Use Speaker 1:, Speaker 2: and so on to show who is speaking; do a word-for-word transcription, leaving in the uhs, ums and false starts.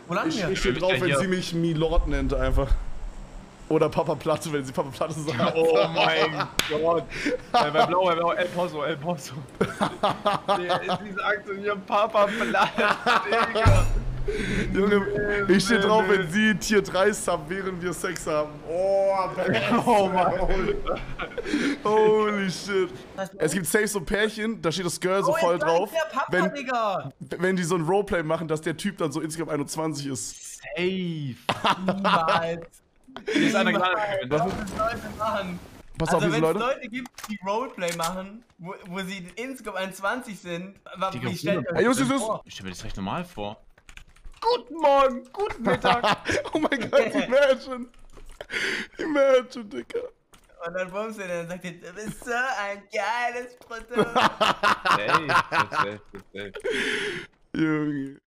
Speaker 1: Wo landen
Speaker 2: Ich,
Speaker 1: wir?
Speaker 2: ich stehe drauf,
Speaker 3: Ja,
Speaker 2: wenn
Speaker 3: hier.
Speaker 2: sie mich Milord nennt einfach. Oder Papa Platte, wenn sie Papa Platte sagt.
Speaker 3: Oh mein Gott. Äh, bei Blau, bei Blau, El Pozo, El Pozo. Der ist diese Aktion hier, Papa Platte, Digga.
Speaker 2: Junge, ich stehe drauf, wenn sie Tier drei Sub, während wir Sex haben. Oh,
Speaker 3: Oh mein
Speaker 2: Gott. Holy shit. Es gibt safe so Pärchen, da steht das Girl so
Speaker 1: Oh,
Speaker 2: voll
Speaker 1: jetzt
Speaker 2: drauf.
Speaker 1: sagt der Papa,
Speaker 2: Wenn,
Speaker 1: Digga.
Speaker 2: wenn die so ein Roleplay machen, dass der Typ dann so insgesamt einundzwanzig ist.
Speaker 3: Safe.
Speaker 1: Niemals.
Speaker 3: Hier ist einer
Speaker 1: Niemals.
Speaker 3: gerade.
Speaker 1: Was müssen Leute machen?
Speaker 2: Pass
Speaker 1: Also
Speaker 2: auf, diese
Speaker 1: wenn es
Speaker 2: Leute.
Speaker 1: Leute gibt, die Roleplay machen, wo, wo sie insgesamt einundzwanzig sind, wa-
Speaker 3: Digga,
Speaker 1: wie stellt ihr
Speaker 2: Ey,
Speaker 1: euch
Speaker 2: Jungs,
Speaker 1: das
Speaker 2: Jungs,
Speaker 1: vor?
Speaker 3: Ich stelle mir das recht normal vor. Guten Morgen, guten Mittag.
Speaker 2: Oh mein Gott, imagine. Imagine, Digga.
Speaker 1: Und dann bummst du den und sagt ihr, du bist so ein geiles Produkt.
Speaker 3: Safe, safe, safe, safe.
Speaker 2: Junge.